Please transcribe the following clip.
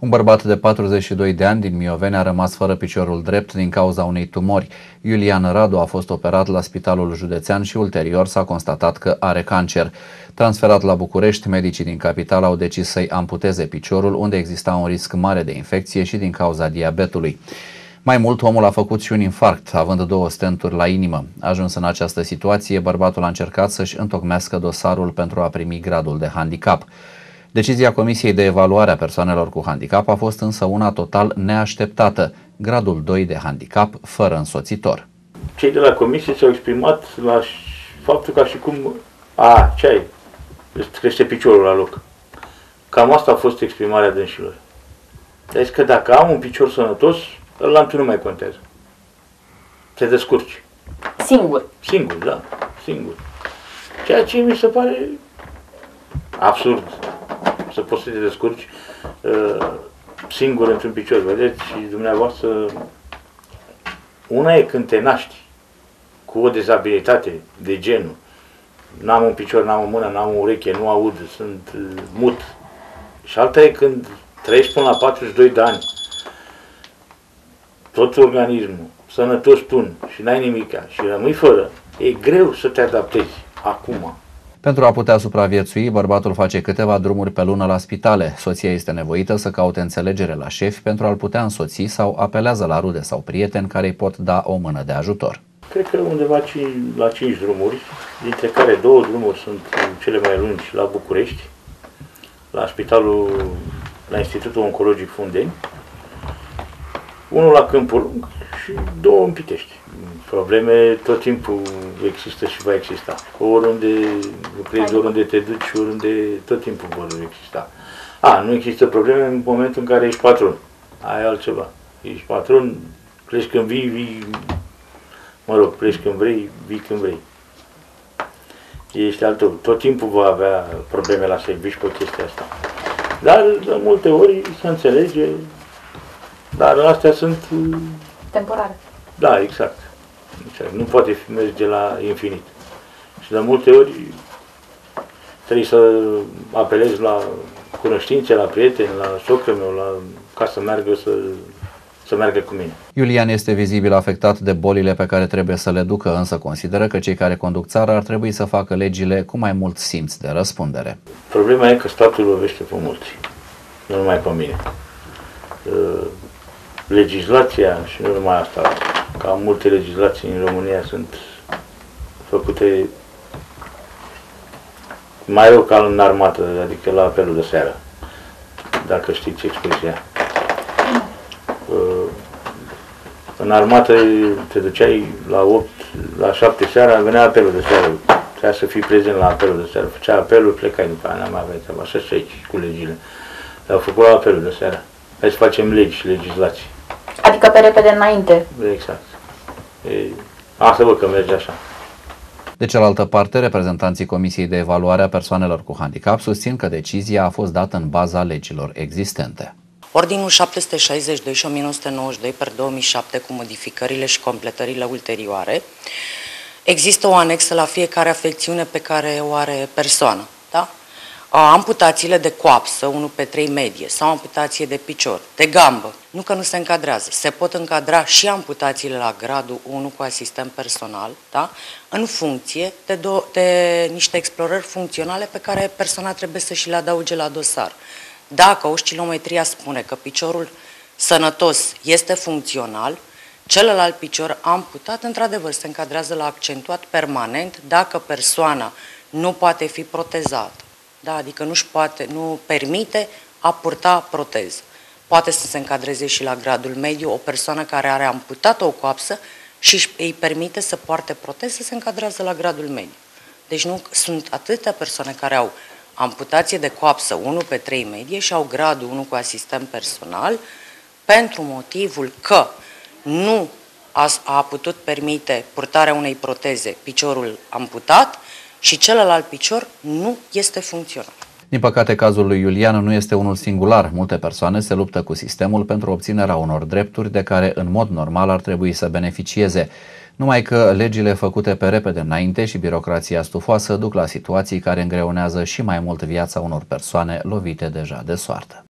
Un bărbat de 42 de ani din Mioveni a rămas fără piciorul drept din cauza unei tumori. Iulian Radu a fost operat la Spitalul Județean și ulterior s-a constatat că are cancer. Transferat la București, medicii din capitală au decis să-i amputeze piciorul, unde exista un risc mare de infecție și din cauza diabetului. Mai mult, omul a făcut și un infarct, având 2 stenturi la inimă. Ajuns în această situație, bărbatul a încercat să-și întocmească dosarul pentru a primi gradul de handicap. Decizia Comisiei de Evaluare a Persoanelor cu Handicap a fost însă una total neașteptată, gradul 2 de handicap fără însoțitor. Cei de la Comisie s-au exprimat la faptul ca și cum, ce ai? Îți crește piciorul la loc. Cam asta a fost exprimarea dânșilor. Deci că dacă am un picior sănătos, ăla nu mai contează. Te descurci. Singur. Singur, da. Singur. Ceea ce mi se pare absurd. Să poți să te descurci singur într-un picior. Vedeți, și dumneavoastră, una e când te naști cu o dezabilitate de genul. N-am un picior, n-am o mână, n-am o ureche, nu aud, sunt mut. Și alta e când trăiești până la 42 de ani, tot organismul, sănătos tun și n-ai nimica și rămâi fără, e greu să te adaptezi acum. Pentru a putea supraviețui, bărbatul face câteva drumuri pe lună la spitale. Soția este nevoită să caute înțelegere la șefi pentru a-l putea însoți sau apelează la rude sau prieteni care îi pot da o mână de ajutor. Cred că undeva la 5 drumuri, dintre care 2 drumuri sunt cele mai lungi la București, la Institutul Oncologic Fundeni, unul la Câmpul Lung și 2 în Pitești. Probleme tot timpul există și va exista. Oriunde lucrezi, oriunde te duci, oriunde tot timpul vor exista. Nu există probleme în momentul în care ești patron. Ai altceva. Ești patron, pleci când vii, pleci când vrei, vii când vrei. Ești altul. Tot timpul va avea probleme la serviciu pe chestia asta. Dar de multe ori se înțelege, dar astea sunt temporare. Da, exact. Nu poate merge la infinit. Și de multe ori trebuie să apelezi la cunoștințe, la prieteni, la socrul meu, ca să meargă cu mine. Iulian este vizibil afectat de bolile pe care trebuie să le ducă, însă consideră că cei care conduc țara ar trebui să facă legile cu mai mult simț de răspundere. Problema e că statul lovește pe mulți, nu numai pe mine. Legislația și nu numai asta, ca multe legislații în România sunt făcute mai rău ca în armată, adică la apelul de seară, dacă știți expresia. În armată te duceai la 8, la 7 seara, venea apelul de seară, trebuia să fii prezent la apelul de seară, făcea apelul, plecai după aia, n-am avea treaba, așa și aici cu legile. Le-au făcut la apelul de seară. Hai să facem legi și legislații. Adică pe repede înainte. Exact. Asta văd că merge așa. De cealaltă parte, reprezentanții Comisiei de Evaluare a Persoanelor cu Handicap susțin că decizia a fost dată în baza legilor existente. Ordinul 762 și 1992/2007 cu modificările și completările ulterioare, există o anexă la fiecare afecțiune pe care o are persoană. Da? Amputațiile de coapsă, 1/3 medie, sau amputație de picior, de gambă, nu că nu se încadrează, se pot încadra și amputațiile la gradul 1 cu asistent personal, da? În funcție de niște explorări funcționale pe care persoana trebuie să și le adauge la dosar. Dacă oscilometria spune că piciorul sănătos este funcțional, celălalt picior amputat, într-adevăr, se încadrează la accentuat permanent dacă persoana nu poate fi protezată. Da, adică nu permite a purta proteză. Poate să se încadreze și la gradul mediu o persoană care are amputată o coapsă și îi permite să poarte proteză, se încadrează la gradul mediu. Deci nu sunt atâtea persoane care au amputație de coapsă 1/3 medie și au gradul 1 cu asistent personal pentru motivul că nu a putut permite purtarea unei proteze piciorul amputat și celălalt picior nu este funcțional. Din păcate, cazul lui Iulian nu este unul singular. Multe persoane se luptă cu sistemul pentru obținerea unor drepturi de care în mod normal ar trebui să beneficieze. Numai că legile făcute pe repede înainte și birocrația stufoasă duc la situații care îngreunează și mai mult viața unor persoane lovite deja de soartă.